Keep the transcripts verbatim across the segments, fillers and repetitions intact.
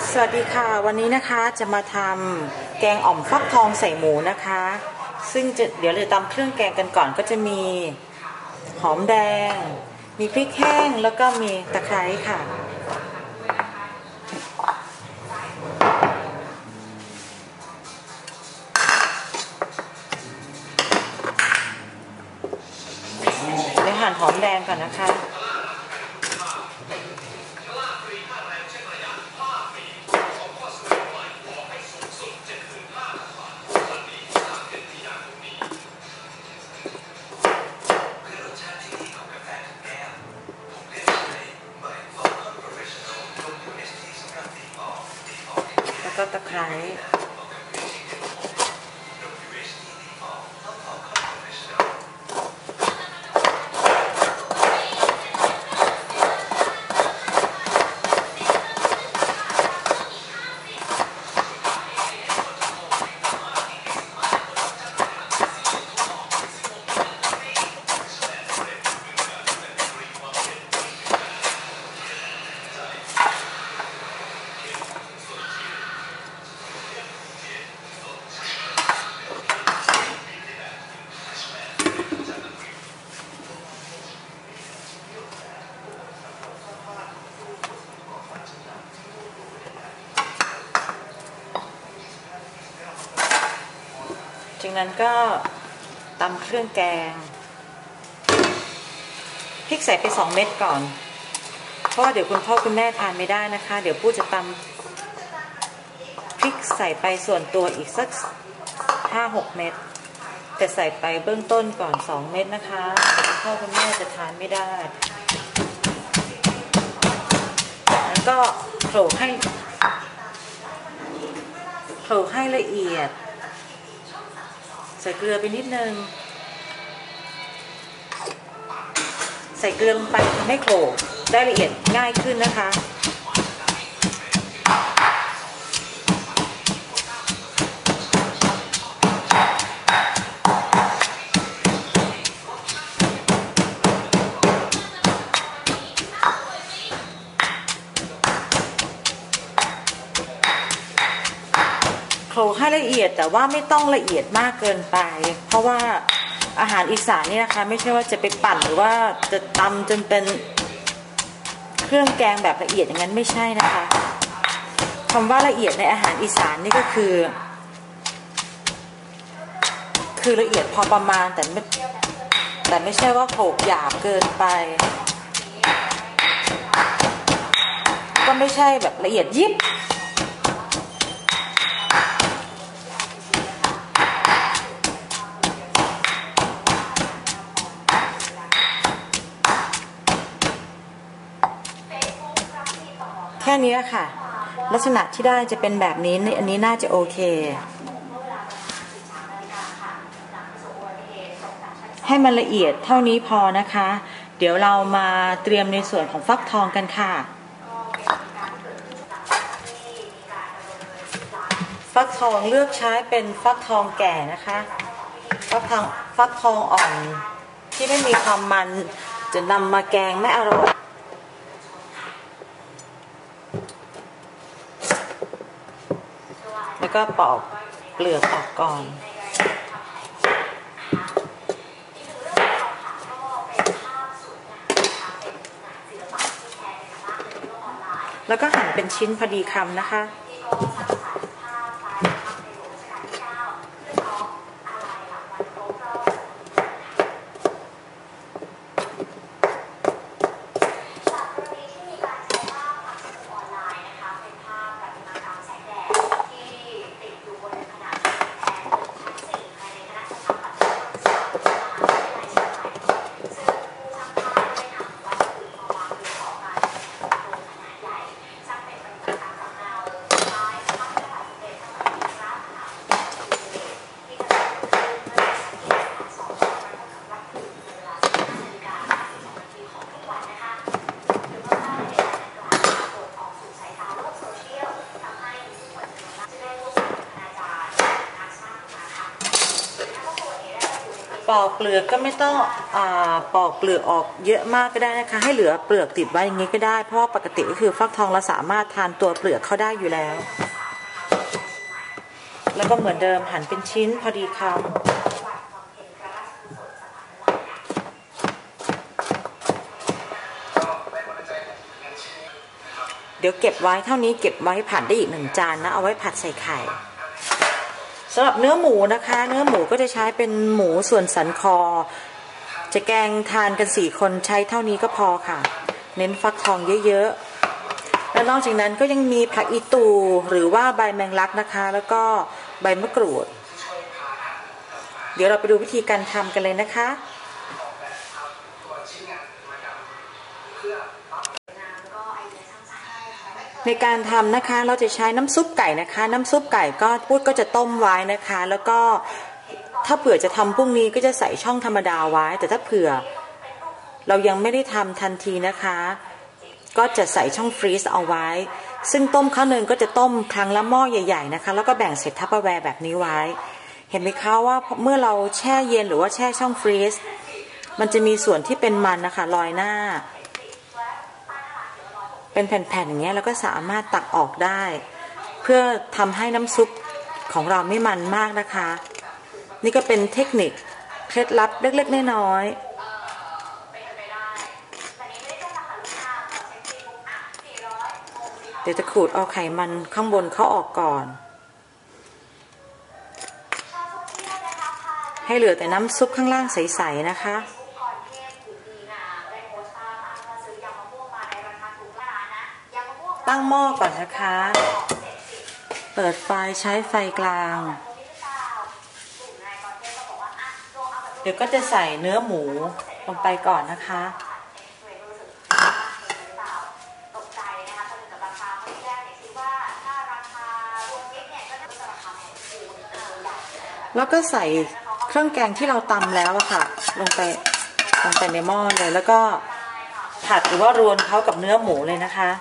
สวัสดีค่ะวันนี้นะคะจะมาทำแกงอ่อมฟักทองใส่หมูนะคะซึ่งจะเดี๋ยวเราตำเครื่องแกงกันก่อนก็จะมีหอมแดงมีพริกแห้งแล้วก็มีตะไคร้ค่ะเดี๋ยวหั่นหอมแดงก่อนนะคะแล้วก็ตะไคร้จากนั้นก็ตำเครื่องแกงพริกใส่ไปสองเม็ดก่อนเพราะว่าเดี๋ยวคุณพ่อคุณแม่ทานไม่ได้นะคะเดี๋ยวปู่จะตำพริกใส่ไปส่วนตัวอีกสักห้าหกเม็ดแต่ใส่ไปเบื้องต้นก่อนสองเม็ดนะคะคุณพ่อคุณแม่จะทานไม่ได้แล้วก็โขลกให้โขลกให้ละเอียดใส่เกลือไปนิดนึงใส่เกลือลงไปทำให้โขลกได้ละเอียดง่ายขึ้นนะคะโขลกให้ละเอียดแต่ว่าไม่ต้องละเอียดมากเกินไปเพราะว่าอาหารอีสานนี่นะคะไม่ใช่ว่าจะไปปั่นหรือว่าจะตำจนเป็นเครื่องแกงแบบละเอียดอย่างนั้นไม่ใช่นะคะคำว่าละเอียดในอาหารอีสานนี่ก็คือคือละเอียดพอประมาณแต่ไม่แต่ไม่ใช่ว่าโขลกหยาบเกินไปก็ไม่ใช่แบบละเอียดยิบแค่นี้ค่ะลักษณะที่ได้จะเป็นแบบนี้อันนี้น่าจะโอเคให้มันละเอียดเท่านี้พอนะคะเดี๋ยวเรามาเตรียมในส่วนของฟักทองกันค่ะฟักทองเลือกใช้เป็นฟักทองแก่นะคะฟักทองฟักทองอ่อนที่ไม่มีความมันจะนำมาแกงไม่อร่อยแล้วก็ปอกเปลือกออกก่อนแล้วก็หั่นเป็นชิ้นพอดีคำนะคะปอกเปลือกก็ไม่ต้องอ่าปอกเปลือกออกเยอะมากก็ได้นะคะให้เหลือเปลือกติดไว้อย่างนี้ก็ได้เพราะปกติก็คือฟักทองเราสามารถทานตัวเปลือกเขาได้อยู่แล้วแล้วก็เหมือนเดิมหั่นเป็นชิ้นพอดีคำเดี๋ยวเก็บไว้เท่านี้เก็บไว้ผัดได้อีกหนึ่งจานนะเอาไว้ผัดใส่ไข่สำหรับเนื้อหมูนะคะเนื้อหมูก็จะใช้เป็นหมูส่วนสันคอจะแกงทานกันสี่คนใช้เท่านี้ก็พอค่ะเน้นฟักทองเยอะๆแล้วนอกจากนั้นก็ยังมีผักอีตูหรือว่าใบแมงลักนะคะแล้วก็ใบมะกรูดเดี๋ยวเราไปดูวิธีการทำกันเลยนะคะในการทำนะคะเราจะใช้น้ำซุปไก่นะคะน้ำซุปไก่ก็พูดก็จะต้มไว้นะคะแล้วก็ถ้าเผื่อจะทำพรุ่งนี้ก็จะใส่ช่องธรรมดาไว้แต่ถ้าเผื่อเรายังไม่ได้ทำทันทีนะคะก็จะใส่ช่องฟรีซเอาไว้ซึ่งต้มข้าวนึ่งก็จะต้มครั้งละหม้อใหญ่ๆนะคะแล้วก็แบ่งเศษทัพเปอร์แวร์แบบนี้ไว้เห็นไหมคะว่าเมื่อเราแช่เย็นหรือว่าแช่ช่องฟรีซมันจะมีส่วนที่เป็นมันนะคะลอยหน้าเป็นแผ่นๆอย่างเงี้ยแล้วก็สามารถตักออกได้เพื่อทำให้น้ำซุปของเราไม่มันมากนะคะนี่ก็เป็นเทคนิคเคล็ดลับเล็กๆน้อยๆเดี๋ยวจะขูดเอาไขมันข้างบนเขาออกก่อนให้เหลือแต่น้ำซุปข้างล่างใสๆนะคะตั้งหม้อก่อนนะคะเปิดไฟใช้ไฟกลางเดี๋ยวก็จะใส่เนื้อหมูลงไปก่อนนะคะแล้วก็ใส่เครื่องแกงที่เราตำแล้วอะค่ะลงไปลงไปในหม้อเลยแล้วก็ผัดหรือว่ารวนเขากับเนื้อหมูเลยนะคะ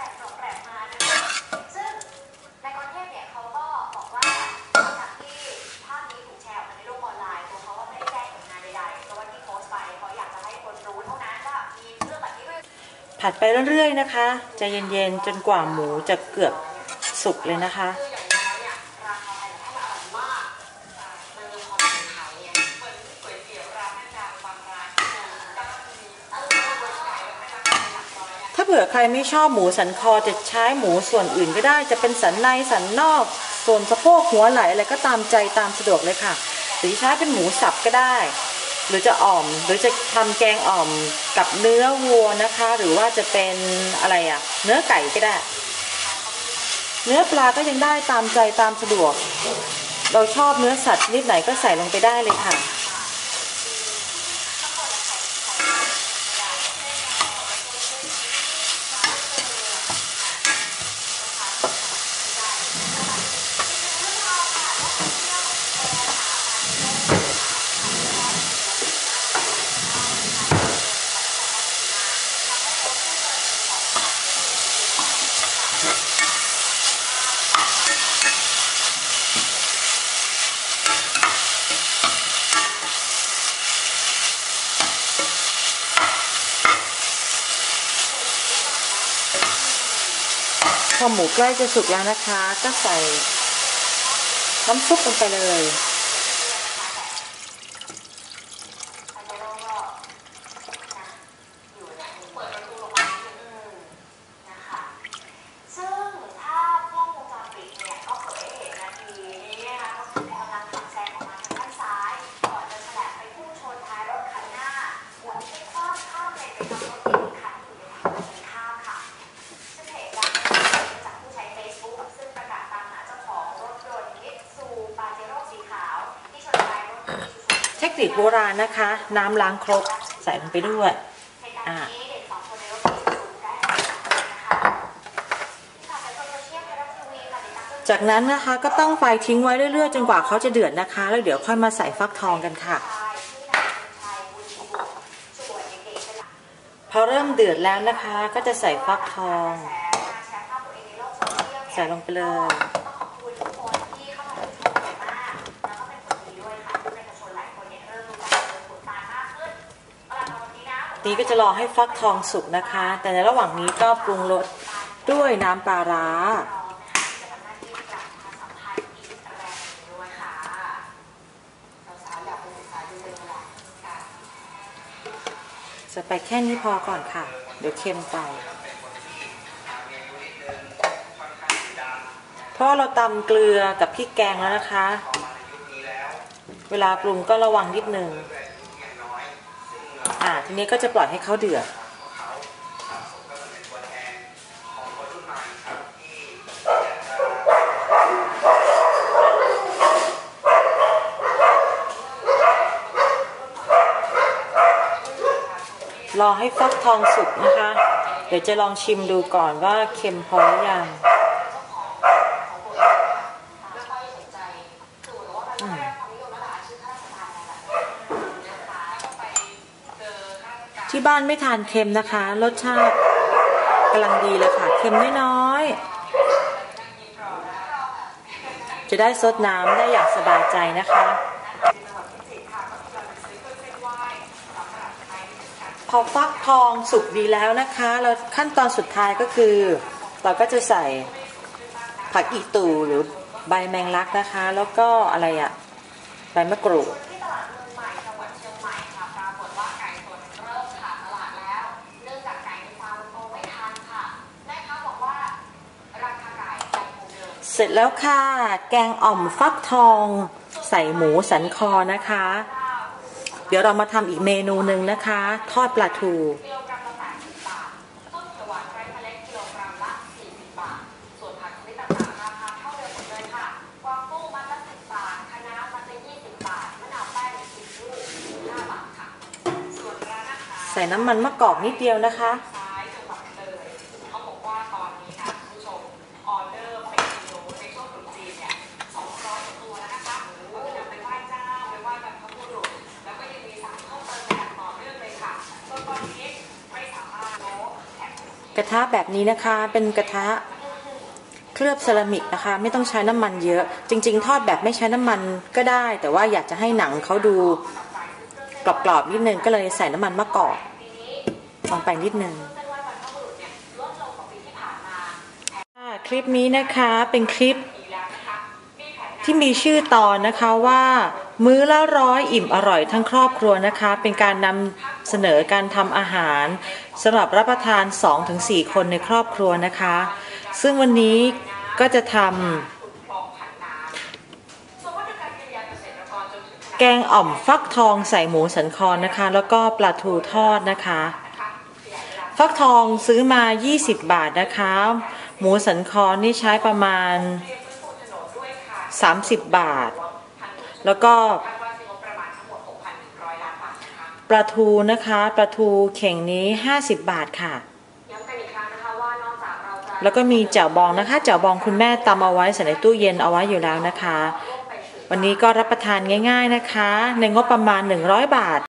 ผัดไปเรื่อยๆนะคะใจเย็นๆจนกว่าหมูจะเกือบสุกเลยนะคะถ้าเผื่อใครไม่ชอบหมูสันคอจะใช้หมูส่วนอื่นก็ได้จะเป็นสันในสันนอกส่วนสะโพกหัวไหล่อะไรก็ตามใจตามสะดวกเลยค่ะหรือใช้เป็นหมูสับก็ได้หรือจะอ่อมหรือจะทำแกงอ่อมกับเนื้อวัวนะคะหรือว่าจะเป็นอะไรอะเนื้อไก่ก็ได้เนื้อปลาก็ยังได้ตามใจตามสะดวกเราชอบเนื้อสัตว์ชนิดไหนก็ใส่ลงไปได้เลยค่ะพอหมูใกล้จะสุกแล้วนะคะก็ใส่น้ำซุปลงไปเลยเทคนิคโบราณนะคะน้ำล้างครกใส่ลงไปด้วยอ่าจากนั้นนะคะก็ต้องไฟทิ้งไว้เรื่อยๆจนกว่าเขาจะเดือดนะคะแล้วเดี๋ยวค่อยมาใส่ฟักทองกันค่ะพอเริ่มเดือดแล้วนะคะก็จะใส่ฟักทองใส่ลงไปเลยนี้ก็จะรอให้ฟักทองสุกนะคะ แต่ในระหว่างนี้ก็ปรุงรสด้วยน้ำปลาร้าจะไปแค่นี้พอก่อนค่ะเดี๋ยวเค็มไปเพราะเราตำเกลือกับพริกแกงแล้วนะคะเวลาปรุงก็ระวังนิดนึงอ่าทีนี้ก็จะปล่อยให้เขาเดือดรอให้ฟักทองสุกนะคะเดี๋ยวจะลองชิมดูก่อนว่าเค็มพอหรือยังที่บ้านไม่ทานเค็มนะคะรสชาติกำลังดีเลยค่ะเค็มน้อยๆจะได้ซดน้ำได้อย่างสบายใจนะคะพอฟักทองสุกดีแล้วนะคะแล้วขั้นตอนสุดท้ายก็คือเราก็จะใส่ผักอีตูหรือใบแมงลักนะคะแล้วก็อะไรอะใบมะกรูดเสร็จแล้วค่ะแกงอ่อมฟักทองใส่หมูสันคอนะคะเดี๋ยวเรามาทำอีกเมนูหนึ่งนะคะทอดปลาทูใส่น้ำมันมะกอกนิดเดียวนะคะกระทะแบบนี้นะคะเป็นกระทะเคลือบเซรามิกนะคะไม่ต้องใช้น้ำมันเยอะจริงๆทอดแบบไม่ใช้น้ำมันก็ได้แต่ว่าอยากจะให้หนังเขาดูกรอบๆนิดนึงก็เลยใส่น้ำมันมะกอกลงไปนิดนึงคลิปนี้นะคะเป็นคลิปที่มีชื่อตอนนะคะว่ามื้อละร้อยอิ่มอร่อยทั้งครอบครัวนะคะเป็นการนำเสนอการทำอาหารสำหรับรับประทาน สองถึงสี่ คนในครอบครัวนะคะซึ่งวันนี้ก็จะทำแกงอ่อมฟักทองใส่หมูสันคอนะคะแล้วก็ปลาทูทอดนะคะฟักทองซื้อมายี่สิบบาทนะคะหมูสันคอนี่ใช้ประมาณสามสิบบาทแล้วก็ปลาทูนะคะปลาทูเข่งนี้ห้าสิบบาทค่ะแล้วก็มีแจ่วบองนะคะแจ่วบองคุณแม่ตำเอาไว้ใส่ในตู้เย็นเอาไว้อยู่แล้วนะคะวันนี้ก็รับประทานง่ายๆนะคะในงบประมาณหนึ่งร้อยบาท